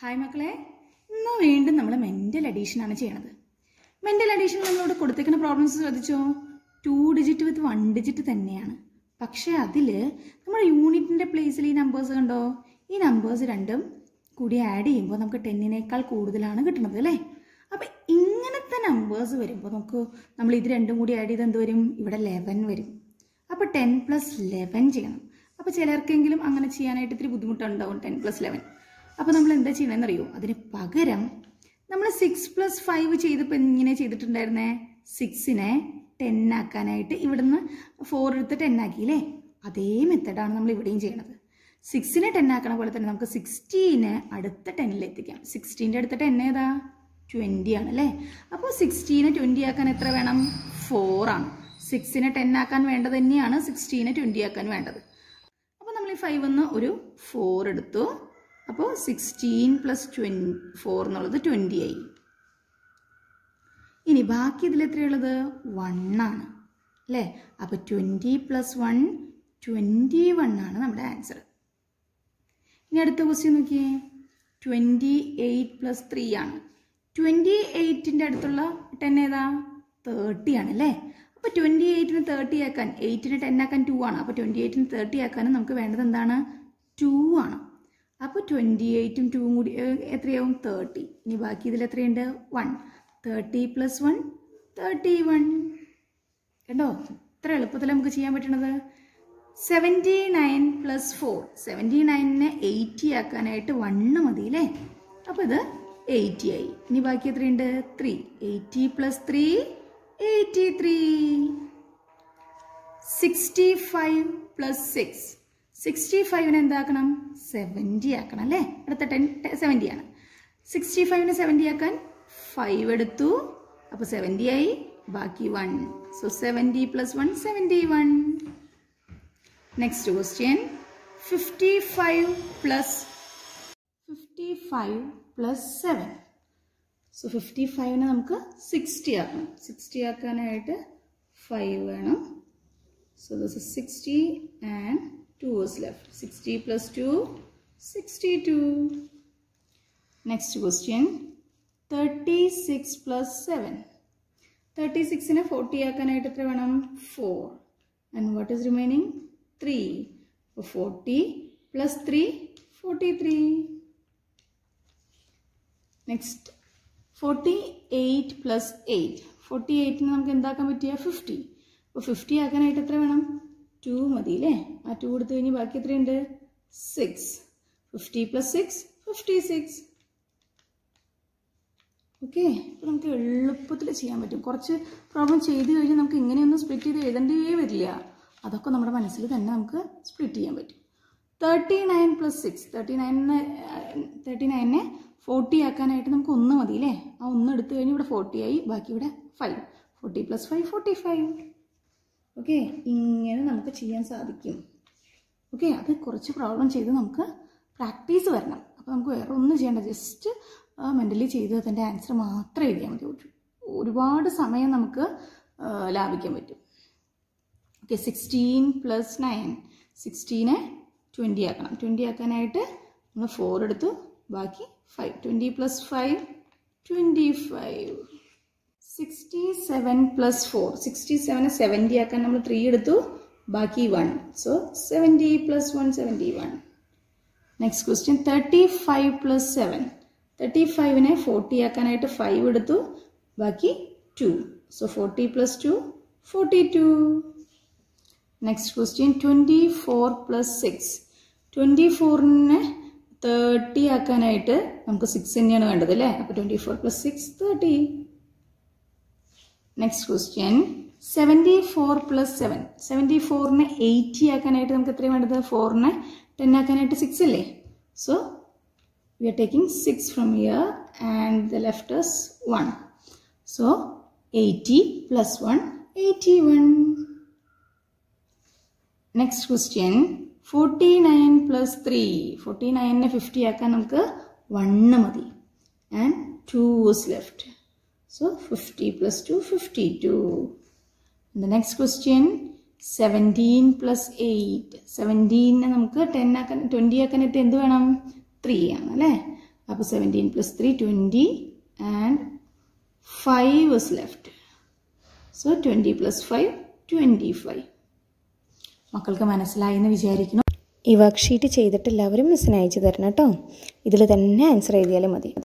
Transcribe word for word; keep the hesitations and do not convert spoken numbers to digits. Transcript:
Hi മക്കളെ, ഇന്ന് വീണ്ടും നമ്മൾ മെൻ്റൽ അഡീഷനാണ് ചെയ്യണത്. മെൻ്റൽ അഡീഷൻ നമ്മളോട് കൊടുത്തേക്കുന്ന പ്രോബ്ലംസ് ശ്രദ്ധിച്ചോ. Two digit with one digit തന്നെയാണ്. പക്ഷേ അതിൽ നമ്മുടെ യൂണിറ്റിൻ്റെ പ്ലേസിൽ ഈ നമ്പേഴ്സ് കണ്ടോ, ഈ നമ്പേഴ്സ് രണ്ടും കൂടി ആഡ് ചെയ്യുമ്പോൾ നമുക്ക് ടെന്നിനേക്കാൾ കൂടുതലാണ് കിട്ടുന്നത് അല്ലേ. അപ്പം ഇങ്ങനത്തെ നമ്പേഴ്സ് വരുമ്പോൾ നമുക്ക് നമ്മൾ ഇത് രണ്ടും കൂടി ആഡ് ചെയ്ത് എന്ത് വരും, ഇവിടെ ലെവൻ വരും. അപ്പോൾ ടെൻ പ്ലസ് ലെവൻ ചെയ്യണം. അപ്പോൾ ചിലർക്കെങ്കിലും അങ്ങനെ ചെയ്യാനായിട്ട് ഇത്തിരി ബുദ്ധിമുട്ടുണ്ടാവും, ടെൻ പ്ലസ് ലെവൻ. അപ്പോൾ നമ്മൾ എന്താ ചെയ്യണമെന്ന് അറിയോ, അതിന് പകരം നമ്മൾ സിക്സ് പ്ലസ് ഫൈവ് ചെയ്തപ്പോൾ ഇങ്ങനെ ചെയ്തിട്ടുണ്ടായിരുന്നേ, സിക്സിനെ ടെൻ ആക്കാനായിട്ട് ഇവിടുന്ന് ഫോർ എടുത്ത് ടെൻ ആക്കിയില്ലേ, അതേ മെത്തഡാണ് നമ്മൾ ഇവിടെയും ചെയ്യണത്. സിക്സിനെ ടെൻ ആക്കണ പോലെ തന്നെ നമുക്ക് സിക്സ്റ്റീനെ അടുത്ത ടെന്നിൽ എത്തിക്കാം. സിക്സ്റ്റീൻ്റെ അടുത്ത ടെൻ ഏതാ, ട്വൻറ്റി ആണ് അല്ലേ. അപ്പോൾ സിക്സ്റ്റീനെ ട്വൻറ്റി ആക്കാൻ എത്ര വേണം, ഫോർ ആണ്. സിക്സിനെ ടെൻ ആക്കാൻ വേണ്ടത് തന്നെയാണ് സിക്സ്റ്റീനെ ട്വൻറ്റി ആക്കാൻ വേണ്ടത്. അപ്പോൾ നമ്മൾ ഈ ഫൈവ് എന്ന് ഒരു ഫോർ എടുത്തു. അപ്പോൾ സിക്സ്റ്റീൻ പ്ലസ് ട്വൻ ഫോർ എന്നുള്ളത് ട്വൻറ്റി ആയി. ഇനി ബാക്കി ഇതിൽ എത്രയുള്ളത്, വൺ ആണ് അല്ലേ. അപ്പോൾ twenty plus one twenty one ആണ് നമ്മുടെ ആൻസർ. ഇനി അടുത്ത ക്വസ്റ്റ്യൻ നോക്കിയേ, ട്വൻറ്റി എയ്റ്റ് പ്ലസ് ത്രീ ആണ്. ട്വൻറ്റി എയ്റ്റിൻ്റെ അടുത്തുള്ള ടെൻ ഏതാ, തേർട്ടി ആണ് അല്ലേ. അപ്പോൾ ട്വൻറ്റി എയ്റ്റിന് തേർട്ടി ആക്കാൻ, എയ്റ്റിന് ടെൻ ആക്കാൻ ടു ആണ്. അപ്പോൾ ട്വൻറ്റി എയ്റ്റിന് തേർട്ടി ആക്കാനും നമുക്ക് വേണ്ടത് എന്താണ്, ടു ആണ്. അപ്പോൾ ട്വൻറ്റി എയ്റ്റും ടൂവും കൂടി എത്രയാവും, തേർട്ടി. ഇനി ബാക്കി ഇതിൽ എത്രയുണ്ട്, one. Thirty plus one thirty one. കേട്ടോ, ഇത്ര എളുപ്പത്തിൽ നമുക്ക് ചെയ്യാൻ പറ്റണത്. Seventy nine plus four, seventy നയനിനെ എയ്റ്റി ആക്കാനായിട്ട് വണ്ണ് മതി അല്ലേ. അപ്പോൾ ഇത് എയ്റ്റി ആയി. ഇനി ബാക്കി എത്രയുണ്ട്, three. Eighty plus three eighty three. Sixty five plus six, sixty ഫൈവിന് എന്താക്കണം, സെവൻറ്റി ആക്കണം അല്ലേ. അടുത്ത ടെൻ സെവൻറ്റി ആണ്. സിക്സ്റ്റി ഫൈവിന് സെവൻറ്റി ആക്കാൻ ഫൈവ് എടുത്തു. അപ്പോൾ സെവൻറ്റി ആയി, ബാക്കി one. So seventy plus one seventy one. Next question, fifty five plus fifty five plus seven. So fifty ഫൈവിന് നമുക്ക് സിക്സ്റ്റി ആക്കണം. സിക്സ്റ്റി ആക്കാനായിട്ട് ഫൈവ് വേണം. So this is sixty and two is left. sixty plus two, sixty-two. Next question, thirty-six plus seven. thirty-six നെ forty ആക്കാനായിട്ട് എത്ര വേണം, four. And what is remaining, three. So forty plus three, forty-three. Next, forty-eight plus eight. forty-eight നെ നമുക്ക് എന്താക്കാൻ പറ്റിയ, fifty. അപ്പോൾ fifty ആക്കാനായിട്ട് എത്ര വേണം, ടു മതി അല്ലേ. ആ ടു എടുത്തു കഴിഞ്ഞ് ബാക്കി എത്രയുണ്ട്, six. Fifty plus six fifty six. Okay, അപ്പോൾ നമുക്ക് എളുപ്പത്തിൽ ചെയ്യാൻ പറ്റും. കുറച്ച് പ്രോബ്ലം ചെയ്ത് കഴിഞ്ഞാൽ നമുക്ക് ഇങ്ങനെയൊന്നും സ്പ്ലിറ്റ് ചെയ്ത് എഴുതേണ്ടേ വരില്ല. അതൊക്കെ നമ്മുടെ മനസ്സിൽ തന്നെ നമുക്ക് സ്പ്ലിറ്റ് ചെയ്യാൻ പറ്റും. Thirty nine plus six, thirty നയനിന് തേർട്ടി നയനെ ഫോർട്ടി ആക്കാനായിട്ട് നമുക്ക് ഒന്ന് മതി അല്ലേ. ആ ഒന്ന് എടുത്തു കഴിഞ്ഞ് ഇവിടെ ഫോർട്ടി ആയി, ബാക്കി ഇവിടെ five. Forty plus five forty five. Okay, ഇങ്ങനെ നമുക്ക് ചെയ്യാൻ സാധിക്കും. ഓക്കെ, അത് കുറച്ച് പ്രോബ്ലം ചെയ്ത് നമുക്ക് പ്രാക്ടീസ് വരണം. അപ്പോൾ നമുക്ക് വേറെ ഒന്നും ചെയ്യേണ്ട, ജസ്റ്റ് മെൻ്റലി ചെയ്ത് അതിൻ്റെ ആൻസർ മാത്രം എഴുതിയാൽ മതി. ഒരുപാട് സമയം നമുക്ക് ലാഭിക്കാൻ പറ്റും. ഓക്കെ, സിക്സ്റ്റീൻ പ്ലസ് നയൻ, സിക്സ്റ്റീനെ ട്വൻറ്റി ആക്കണം. ട്വൻറ്റി ആക്കാനായിട്ട് നമ്മൾ ഫോർ എടുത്തു, ബാക്കി five. Twenty plus five twenty five. Sixty seven plus four, sixty സെവനെ സെവൻറ്റി ആക്കാൻ നമ്മൾ ത്രീ എടുത്തു, ബാക്കി one. So seventy plus one seventy one. Next question, thirty five plus seven. Thirty ഫൈവിനെ ഫോർട്ടി ആക്കാനായിട്ട് ഫൈവ് എടുത്തു, ബാക്കി two. So forty plus two forty two. Next question, twenty four plus six. Twenty ഫോറിനെ thirty ആക്കാനായിട്ട് നമുക്ക് six തന്നെയാണ് വേണ്ടത് അല്ലേ. അപ്പോൾ twenty four plus six thirty. Next question, seventy four plus seven. Seventy ഫോറിനെ എയ്റ്റി ആക്കാനായിട്ട് നമുക്ക് എത്രയാണ് വേണ്ടത്, ഫോറിനെ ടെൻ ആക്കാനായിട്ട് സിക്സ് അല്ലേ. So we are taking six from here and the left is one. So eighty plus one eighty one. Next question, forty nine plus three. Forty നയനിനെ fifty ആക്കാൻ നമുക്ക് വണ്ണ് മതി and two is left. So fifty plus two, fifty-two. The next question, seventeen plus eight. seventeen നമുക്ക് ten ആക്കാൻ twenty ആക്കാനായിട്ട് എന്ത് വേണം, three ആണ് അല്ലേ. അപ്പോൾ seventeen plus three twenty and five is left. So twenty plus five twenty five. മക്കൾക്ക് മനസ്സിലായി എന്ന് വിചാരിക്കുന്നു. ഈ വർക്ക് ഷീറ്റ് ചെയ്തിട്ട് എല്ലാവരും മിസ്സിന് അയച്ചു തരണം കേട്ടോ. ഇതിൽ തന്നെ ആൻസർ എഴുതിയാലും മതി.